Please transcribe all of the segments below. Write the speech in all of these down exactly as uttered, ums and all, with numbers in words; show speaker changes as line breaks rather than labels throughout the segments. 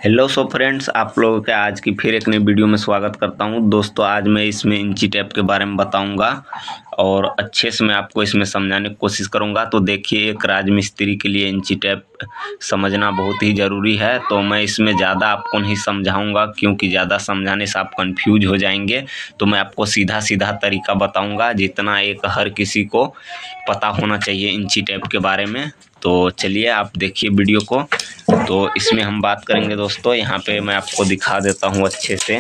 Hello so friends, आप लोगों के आज की फिर एक नई वीडियो में स्वागत करता हूं। दोस्तों आज मैं इसमें इंची टेप के बारे में बताऊंगा और अच्छे से मैं आपको इसमें समझाने की कोशिश करूंगा। तो देखिए, एक राजमिस्त्री के लिए इंची टेप समझना बहुत ही ज़रूरी है। तो मैं इसमें ज़्यादा आपको नहीं समझाऊंगा, क्योंकि ज़्यादा समझाने से आप कंफ्यूज हो जाएंगे। तो मैं आपको सीधा सीधा तरीका बताऊँगा, जितना एक हर किसी को पता होना चाहिए इंची टेप के बारे में। तो चलिए आप देखिए वीडियो को। तो इसमें हम बात करेंगे दोस्तों, यहाँ पे मैं आपको दिखा देता हूँ अच्छे से।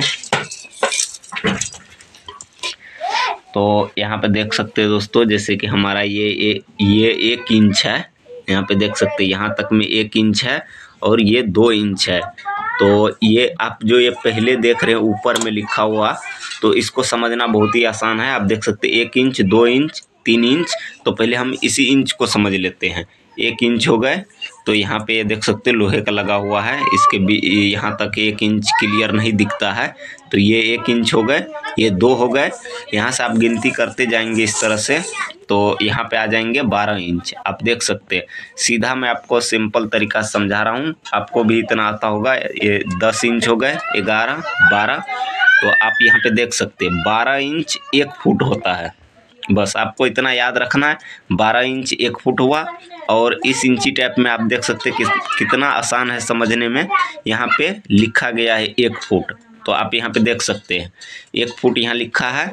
तो यहाँ पे देख सकते हैं दोस्तों, जैसे कि हमारा ये ये ये एक इंच है। यहाँ पे देख सकते हैं, यहाँ तक में एक इंच है और ये दो इंच है। तो ये आप जो ये पहले देख रहे हैं ऊपर में लिखा हुआ, तो इसको समझना बहुत ही आसान है। आप देख सकते हैं एक इंच, दो इंच, तीन इंच। तो पहले हम इसी इंच को समझ लेते हैं। एक इंच हो गए, तो यहाँ पे ये देख सकते हैं लोहे का लगा हुआ है, इसके भी यहाँ तक एक इंच क्लियर नहीं दिखता है। तो ये एक इंच हो गए, ये दो हो गए। यहाँ से आप गिनती करते जाएंगे इस तरह से, तो यहाँ पे आ जाएंगे बारह इंच। आप देख सकते हैं, सीधा मैं आपको सिंपल तरीका से समझा रहा हूँ, आपको भी इतना आता होगा। ये दस इंच हो गए, ग्यारह, बारह। तो आप यहाँ पे देख सकते हैं बारह इंच एक फुट होता है। बस आपको इतना याद रखना है, बारह इंच एक फुट हुआ। और इस इंची टेप में आप देख सकते हैं कि कितना आसान है समझने में। यहाँ पे लिखा गया है एक फुट, तो आप यहाँ पे देख सकते हैं एक फुट यहाँ लिखा है।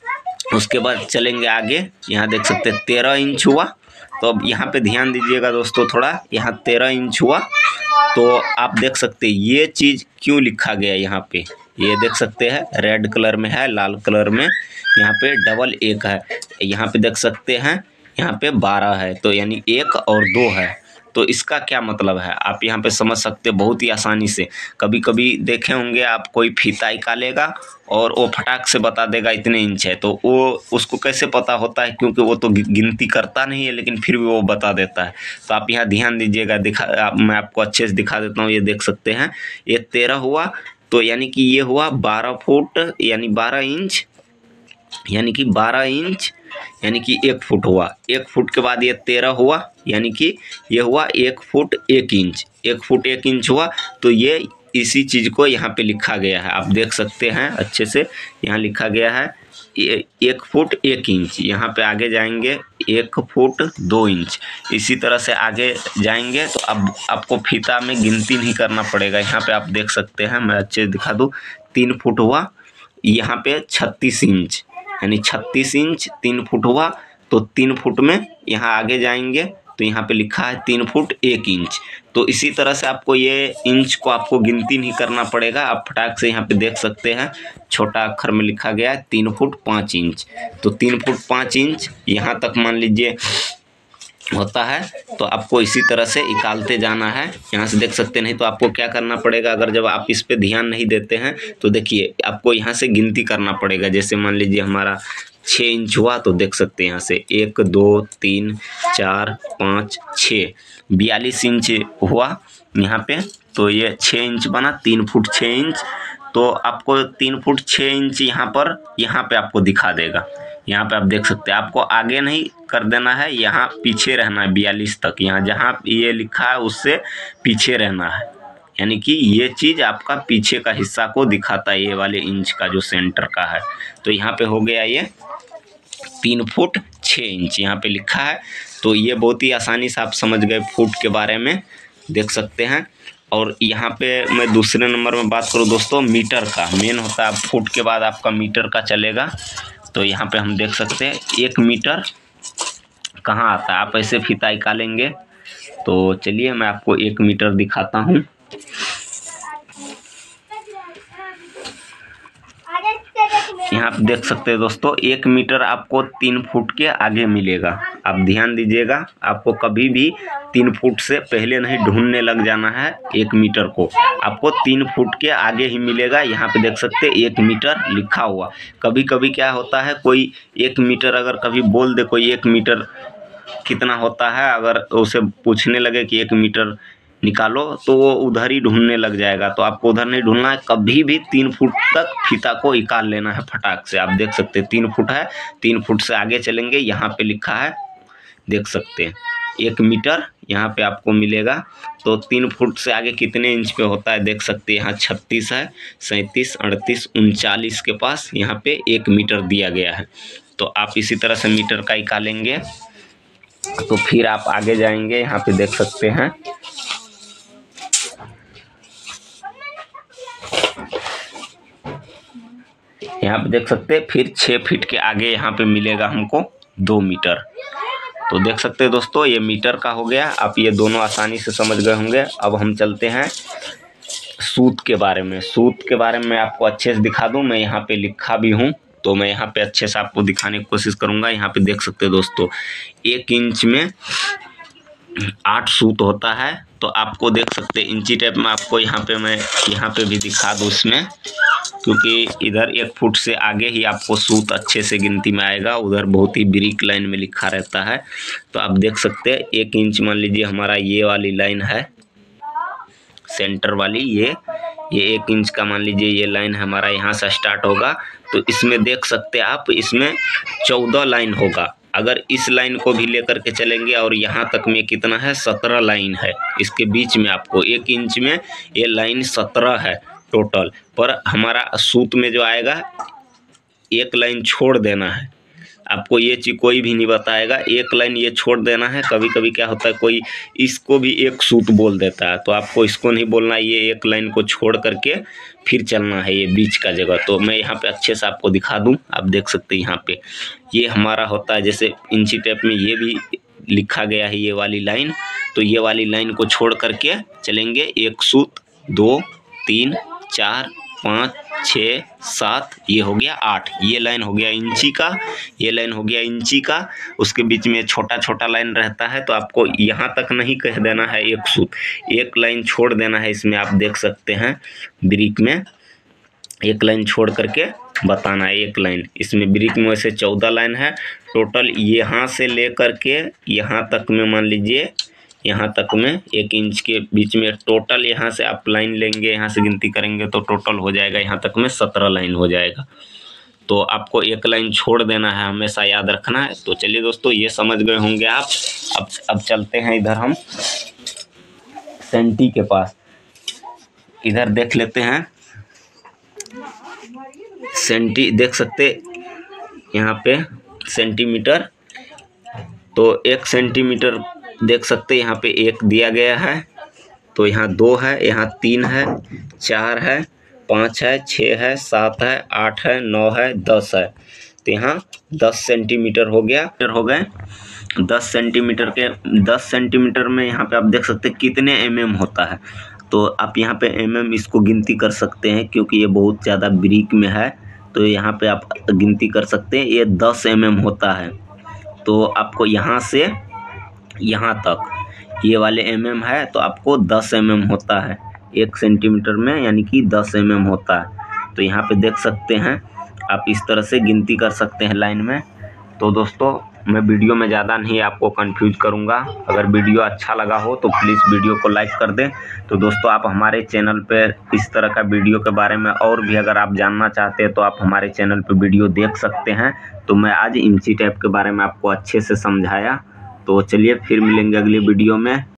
उसके बाद चलेंगे आगे, यहाँ देख सकते हैं तेरह इंच हुआ। तो अब यहाँ पे ध्यान दीजिएगा दोस्तों थोड़ा, यहाँ तेरह इंच हुआ। तो आप देख सकते हैं ये चीज़ क्यों लिखा गया है यहाँ पे, ये देख सकते हैं रेड कलर में है, लाल कलर में। यहाँ पे डबल एक है, यहाँ पे देख सकते हैं यहाँ पे बारह है, तो यानी एक और दो है। तो इसका क्या मतलब है आप यहाँ पे समझ सकते हैं बहुत ही आसानी से। कभी कभी देखे होंगे आप, कोई फीता निकालेगा और वो फटाक से बता देगा इतने इंच है। तो वो उसको कैसे पता होता है, क्योंकि वो तो गिनती करता नहीं है, लेकिन फिर भी वो बता देता है। तो आप यहाँ ध्यान दीजिएगा, दिखा आप, मैं आपको अच्छे से दिखा देता हूँ। ये देख सकते हैं ये तेरह हुआ, तो यानी कि ये हुआ बारह फुट, यानी बारह इंच, यानी कि बारह इंच यानी कि एक फुट हुआ। एक फुट के बाद ये तेरह हुआ, यानी कि ये हुआ एक फुट एक इंच। एक फुट एक इंच हुआ, तो ये इसी चीज़ को यहाँ पे लिखा गया है। आप देख सकते हैं अच्छे से, यहाँ लिखा गया है ये एक फुट एक इंच। यहाँ पे आगे जाएंगे एक फुट दो इंच, इसी तरह से आगे जाएंगे। तो अब आपको फीता में गिनती नहीं करना पड़ेगा। यहाँ पे आप देख सकते हैं, मैं अच्छे से दिखा दूँ, तीन फुट हुआ, यहाँ पे छत्तीस इंच, यानी छत्तीस इंच तीन फुट हुआ। तो तीन फुट में यहाँ आगे जाएंगे, तो यहाँ पे लिखा है तीन फुट एक इंच। तो इसी तरह से आपको ये इंच को आपको गिनती नहीं करना पड़ेगा। आप फटाक से यहाँ पे देख सकते हैं छोटा अक्षर में लिखा गया है तीन फुट पाँच इंच। तो तीन फुट पाँच इंच यहाँ तक मान लीजिए होता है। तो आपको इसी तरह से निकालते जाना है। यहाँ से देख सकते नहीं, तो आपको क्या करना पड़ेगा, अगर जब आप इस पे ध्यान नहीं देते हैं तो देखिए आपको यहाँ से गिनती करना पड़ेगा। जैसे मान लीजिए हमारा छः इंच हुआ, तो देख सकते हैं यहाँ से एक, दो, तीन, चार, पाँच, छः, बयालीस इंच हुआ यहाँ पे। तो ये छः इंच बना, तीन फुट छः इंच। तो आपको तीन फुट छः इंच यहाँ पर यहाँ पे आपको दिखा देगा। यहाँ पे आप देख सकते हैं, आपको आगे नहीं कर देना है, यहाँ पीछे रहना है बयालीस तक। यहाँ जहाँ ये लिखा है उससे पीछे रहना है, यानी कि ये चीज़ आपका पीछे का हिस्सा को दिखाता है, ये वाले इंच का जो सेंटर का है। तो यहाँ पे हो गया ये तीन फुट छः इंच यहाँ पे लिखा है। तो ये बहुत ही आसानी से आप समझ गए फुट के बारे में, देख सकते हैं। और यहाँ पे मैं दूसरे नंबर में बात करूँ दोस्तों, मीटर का मेन होता है। फुट के बाद आपका मीटर का चलेगा। तो यहाँ पे हम देख सकते हैं एक मीटर कहाँ आता है, आप ऐसे फीता निकालेंगे। तो चलिए मैं आपको एक मीटर दिखाता हूँ। यहाँ पे देख सकते हैं दोस्तों, एक मीटर आपको तीन फुट के आगे मिलेगा। आप ध्यान दीजिएगा, आपको कभी भी तीन फुट से पहले नहीं ढूंढने लग जाना है। एक मीटर को आपको तीन फुट के आगे ही मिलेगा। यहाँ पे देख सकते हैं एक मीटर लिखा हुआ। कभी कभी क्या होता है, कोई एक मीटर अगर कभी बोल दे, कोई एक मीटर कितना होता है, अगर उसे पूछने लगे कि एक मीटर निकालो, तो वो उधर ही ढूंढने लग जाएगा। तो आपको उधर नहीं ढूंढना है, कभी भी तीन फुट तक फीता को निकाल लेना है फटाक से। आप देख सकते हैं तीन फुट है, तीन फुट से आगे चलेंगे, यहाँ पे लिखा है, देख सकते हैं एक मीटर यहाँ पे आपको मिलेगा। तो तीन फुट से आगे कितने इंच पे होता है देख सकते हैं, यहाँ छत्तीस है, सैंतीस, अड़तीस, उनचालीस के पास यहाँ पे एक मीटर दिया गया है। तो आप इसी तरह से मीटर का निकालेंगे तो फिर आप आगे जाएंगे, यहाँ पे देख सकते हैं यहाँ पे देख सकते हैं फिर छः फीट के आगे यहाँ पे मिलेगा हमको दो मीटर। तो देख सकते हैं दोस्तों, ये मीटर का हो गया। आप ये दोनों आसानी से समझ गए होंगे। अब हम चलते हैं सूत के बारे में। सूत के बारे में आपको अच्छे से दिखा दूं, मैं यहाँ पे लिखा भी हूँ, तो मैं यहाँ पे अच्छे से आपको दिखाने की कोशिश करूँगा। यहाँ पे देख सकते हैं दोस्तों, एक इंच में आठ सूत होता है। तो आपको देख सकते हैं इंची टेप में, आपको यहाँ पे मैं यहाँ पे भी दिखा दूँ इसमें, क्योंकि इधर एक फुट से आगे ही आपको सूत अच्छे से गिनती में आएगा, उधर बहुत ही ब्रीक लाइन में लिखा रहता है। तो आप देख सकते हैं एक इंच, मान लीजिए हमारा ये वाली लाइन है सेंटर वाली, ये ये एक इंच का मान लीजिए ये लाइन हमारा यहाँ से स्टार्ट होगा। तो इसमें देख सकते हैं आप, इसमें चौदह लाइन होगा। अगर इस लाइन को भी लेकर के चलेंगे और यहाँ तक में कितना है, सत्रह लाइन है। इसके बीच में आपको एक इंच में ये लाइन सत्रह है टोटल। पर हमारा सूत में जो आएगा एक लाइन छोड़ देना है। आपको ये चीज़ कोई भी नहीं बताएगा, एक लाइन ये छोड़ देना है। कभी कभी क्या होता है, कोई इसको भी एक सूत बोल देता है, तो आपको इसको नहीं बोलना, ये एक लाइन को छोड़ करके फिर चलना है ये बीच का जगह। तो मैं यहाँ पे अच्छे से आपको दिखा दूँ। आप देख सकते हैं यहाँ पे ये हमारा होता है, जैसे इंची टेप में ये भी लिखा गया है ये वाली लाइन। तो ये वाली लाइन को छोड़ करके चलेंगे, एक सूत, दो, तीन, चार, पाँच, छः, सात, ये हो गया आठ। ये लाइन हो गया इंची का, ये लाइन हो गया इंची का। उसके बीच में छोटा छोटा लाइन रहता है, तो आपको यहाँ तक नहीं कह देना है एक सूत, एक लाइन छोड़ देना है। इसमें आप देख सकते हैं ब्रिक में एक लाइन छोड़ करके बताना है, एक लाइन। इसमें ब्रिक में वैसे चौदह लाइन है टोटल। यहाँ से लेकर के यहाँ तक में मान लीजिए यहाँ तक में एक इंच के बीच में टोटल, यहाँ से आप लाइन लेंगे, यहाँ से गिनती करेंगे तो टोटल हो जाएगा यहाँ तक में सत्रह लाइन हो जाएगा। तो आपको एक लाइन छोड़ देना है, हमेशा याद रखना है। तो चलिए दोस्तों, ये समझ गए होंगे आप। अब अब चलते हैं इधर हम सेंटी के पास। इधर देख लेते हैं सेंटी, देख सकते यहाँ पे सेंटीमीटर। तो एक सेंटीमीटर देख सकते हैं यहाँ पे एक दिया गया है। तो यहाँ दो है, यहाँ तीन है, चार है, पाँच है, छः है, सात है, आठ है, नौ है, दस है। तो यहाँ दस सेंटीमीटर हो गया, हो गए दस सेंटीमीटर के। दस सेंटीमीटर में यहाँ पे आप देख सकते हैं कितने एम एम होता है। तो आप यहाँ पे एम एम इसको गिनती कर सकते हैं, क्योंकि ये बहुत ज़्यादा ब्रीक में है। तो यहाँ पे आप गिनती कर सकते हैं, ये दस एम एम होता है। तो आपको यहाँ से यहाँ तक ये वाले एम एम है, तो आपको दस एम एम होता है एक सेंटीमीटर में, यानी कि दस एम एम होता है। तो यहाँ पे देख सकते हैं आप, इस तरह से गिनती कर सकते हैं लाइन में। तो दोस्तों, मैं वीडियो में ज़्यादा नहीं आपको कंफ्यूज करूँगा। अगर वीडियो अच्छा लगा हो तो प्लीज़ वीडियो को लाइक कर दें। तो दोस्तों, आप हमारे चैनल पे इस तरह का वीडियो के बारे में और भी अगर आप जानना चाहते हैं तो आप हमारे चैनल पे वीडियो देख सकते हैं। तो मैं आज इंची टेप के बारे में आपको अच्छे से समझाया। तो चलिए फिर मिलेंगे अगली वीडियो में।